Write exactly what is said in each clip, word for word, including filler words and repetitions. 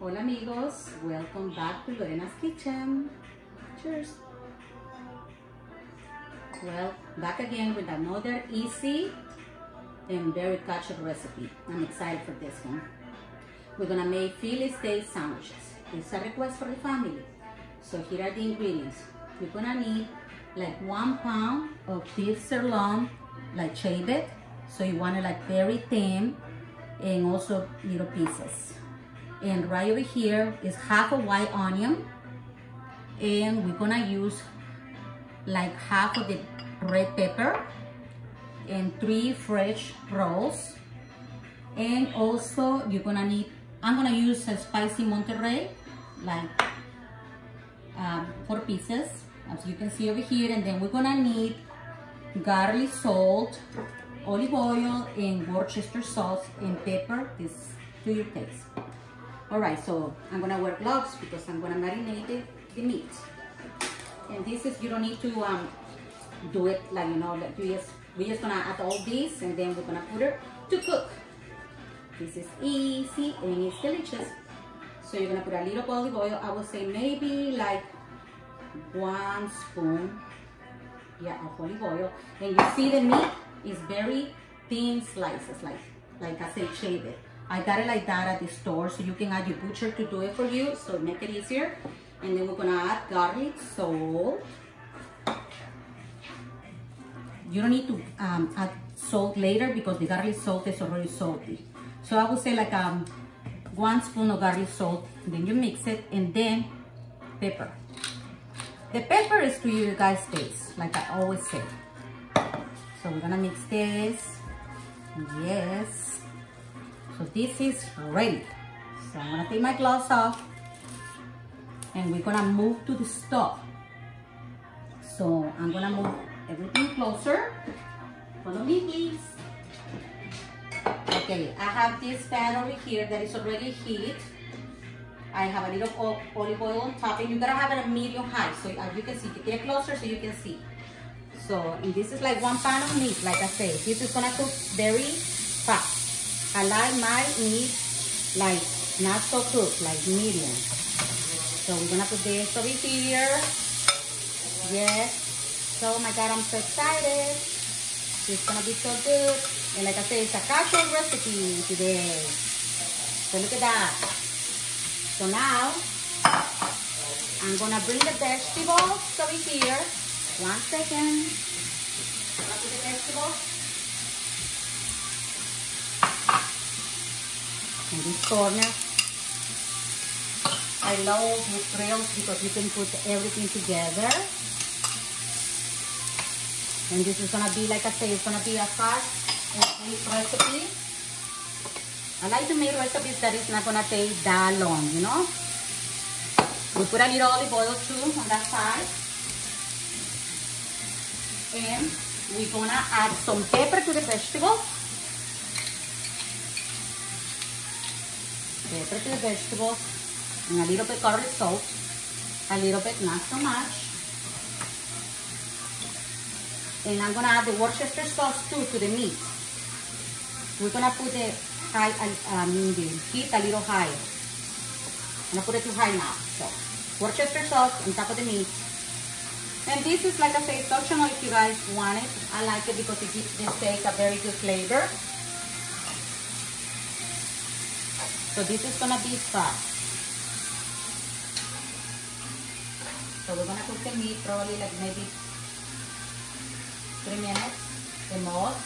Hola amigos, welcome back to Lorena's Kitchen. Cheers. Well, back again with another easy and very catchy recipe. I'm excited for this one. We're gonna make Philly steak sandwiches. It's a request for the family. So here are the ingredients. You're gonna need like one pound of beef sirloin, like shaved. So you want it like very thin and also little pieces. And right over here is half a white onion. And we're gonna use like half of the red pepper and three fresh rolls. And also you're gonna need, I'm gonna use a spicy Monterey, like um, four pieces, as you can see over here. And then we're gonna need garlic salt, olive oil, and Worcester sauce and pepper, this to your taste. All right, so I'm gonna wear gloves because I'm gonna marinate the, the meat. And this is, you don't need to um, do it like, you know, like you just, we're just gonna add all this and then we're gonna put it to cook. This is easy and it's delicious. So you're gonna put a little olive oil. I would say maybe like one spoon, yeah, of olive oil. And you see the meat is very thin slices, like, like I said, shaved. I got it like that at the store, so you can add your butcher to do it for you, so make it easier. And then we're gonna add garlic salt. You don't need to um, add salt later because the garlic salt is already salty. So I would say like um, one spoon of garlic salt, then you mix it, and then pepper. The pepper is to your guys' taste, like I always say. So we're gonna mix this, yes. So this is ready. So I'm gonna take my gloves off and we're gonna move to the stove. So I'm gonna move everything closer. Follow me, please. Okay, I have this pan over here that is already heated. I have a little olive oil on top, and you gotta have it at medium high, so as you can see, get closer so you can see. So, and this is like one pound of meat, like I said. This is gonna cook very fast. I like my meat like not so cooked, like medium. So we're gonna put this over here. Yes. So, oh my God, I'm so excited. It's gonna be so good. And like I said, it's a casual recipe today. So look at that. So now, I'm gonna bring the vegetables over here. One second. I'm gonna put the vegetables in this corner. I love with grills because you can put everything together. And this is gonna be, like I say, it's gonna be a fast and quick recipe. I like to make recipes that is not gonna take that long, you know. We put a little olive oil too on that side. And we're gonna add some pepper to the vegetables. Pepper to the vegetables, and a little bit garlic salt, a little bit, not so much. And I'm gonna add the Worcester sauce too to the meat. We're gonna put the high, um, the heat a little higher. I'm gonna put it too high now. So, Worcester sauce on top of the meat. And this is, like I say, it's optional if you guys want it. I like it because it gives the steak a very good flavor. So this is gonna be fast. So we're gonna cook the meat probably like maybe three minutes, the most.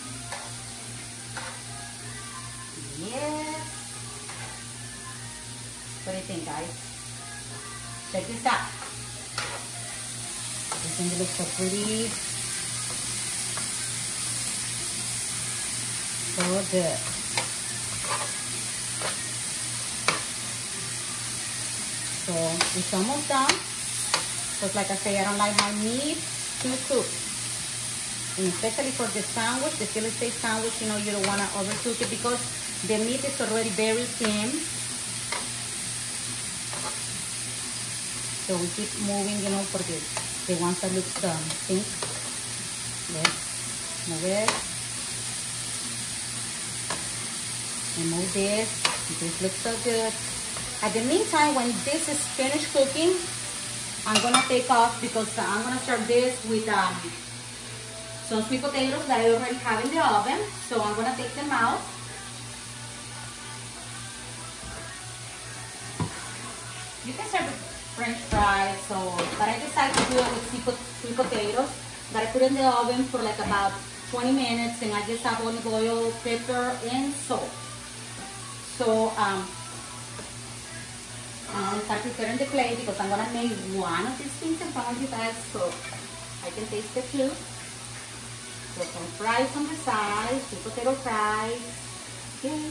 Yes. What do you think, guys? Check this out. Everything looks so pretty. So good. So it's almost done. Because like I say, I don't like my meat too cooked. And especially for the sandwich, the Philly steak sandwich, you know, you don't want to overcook it because the meat is already very thin. So we keep moving, you know, for the, the ones that look done. See? Let's move it. And move this. This looks so good. At the meantime, when this is finished cooking, I'm gonna take off because I'm gonna serve this with um, some sweet potatoes that I already have in the oven. So I'm gonna take them out. You can serve with French fries, so, but I decided to do it with sweet, sweet potatoes that I put in the oven for like about twenty minutes, and I just have olive oil, pepper, and salt. So um, I'm gonna start preparing the plate because I'm gonna make one of these things in front of you guys so I can taste it too. So some fries on the side, sweet potato fries. Okay.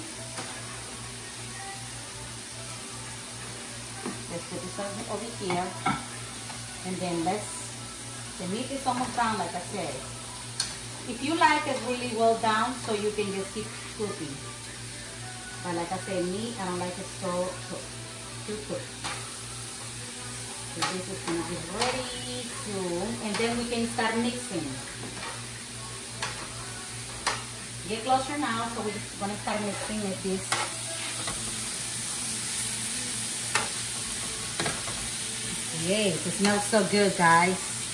Let's put this over here. And then let's, the meat is almost done, like I said. If you like it really well done, so you can just keep cooking. But like I said, me, I don't like it so cooked. Too cooked. So this is gonna be ready soon. And then we can start mixing. Get closer now, so we're just gonna start mixing like this. Yay, it smells so good, guys.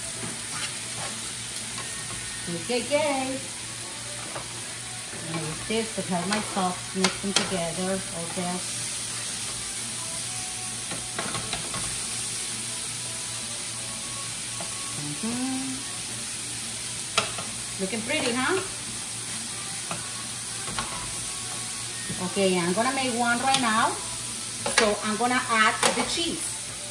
Okay, yay. And use this to help my sauce mixing together, all this. Mm-hmm. Looking pretty, huh? Okay, I'm gonna make one right now. So I'm gonna add the cheese.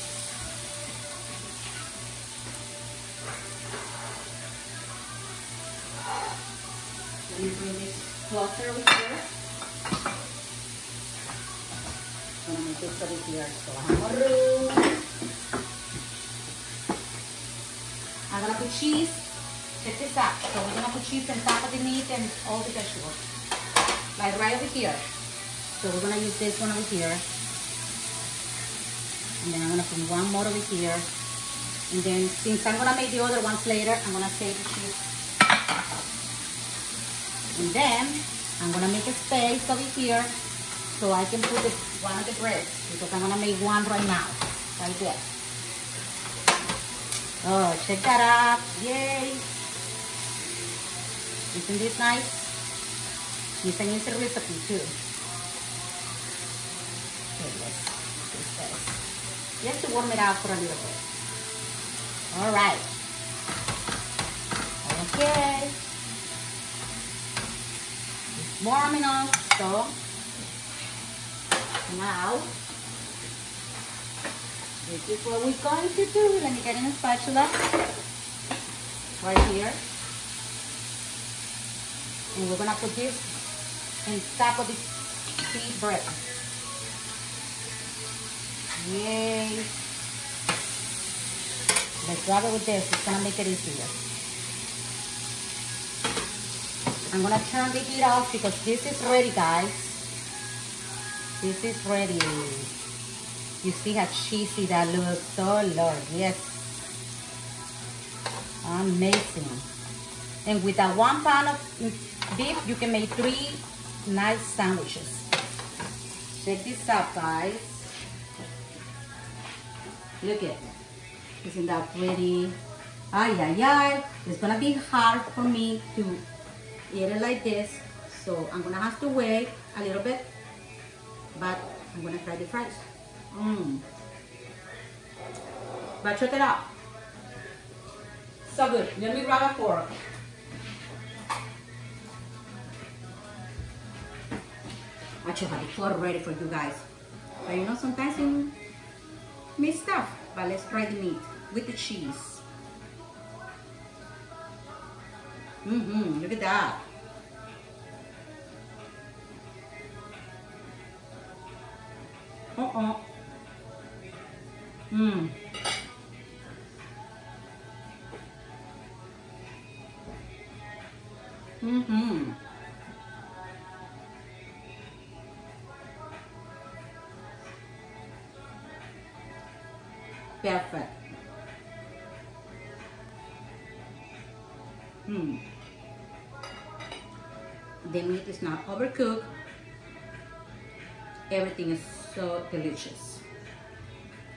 Let me bring this closer over here. I'm gonna make this over here. So I have more room. I'm gonna put cheese. Check this out. So we're gonna put cheese on top of the meat and all the vegetables. Like right over here. So we're gonna use this one over here. And then I'm gonna put one more over here. And then since I'm gonna make the other ones later, I'm gonna save the cheese. And then I'm gonna make a space over here so I can put the, one of the breads because I'm gonna make one right now. Right there. Oh, check that out. Yay! Isn't this nice? It's an easy recipe too. Okay, let's do this. You have to warm it out for a little bit. Alright. Okay. It's warm enough, so now this is what we're going to do. Let me get in a spatula right here. And we're gonna put this on top of this sweet bread. Yay. Let's grab it with this. It's gonna make it easier. I'm gonna turn the heat off because this is ready, guys. This is ready. You see how cheesy that looks? Oh Lord, yes. Amazing. And with that one pound of beef, you can make three nice sandwiches. Check this out, guys. Look at it. Isn't that pretty? Ay, ay, ay. It's gonna be hard for me to eat it like this. So I'm gonna have to wait a little bit. But I'm gonna try the fries. Mmm. But check it out. So good. Let me grab a fork. I should have the flour ready for you guys. But you know, sometimes you miss stuff. But let's try the meat with the cheese. Mm-hmm. Look at that. Uh-uh. Mmm. Mm-hmm. Perfect. Hmm. The meat is not overcooked. Everything is so delicious.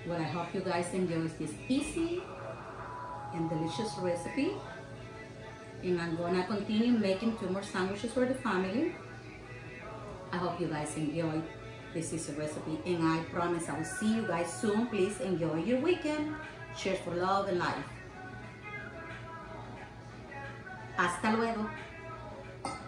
Well, I hope you guys enjoy this easy and delicious recipe. And I'm gonna continue making two more sandwiches for the family. I hope you guys enjoy this easy recipe, and I promise I will see you guys soon. Please enjoy your weekend. Cheers for love and life. Hasta luego.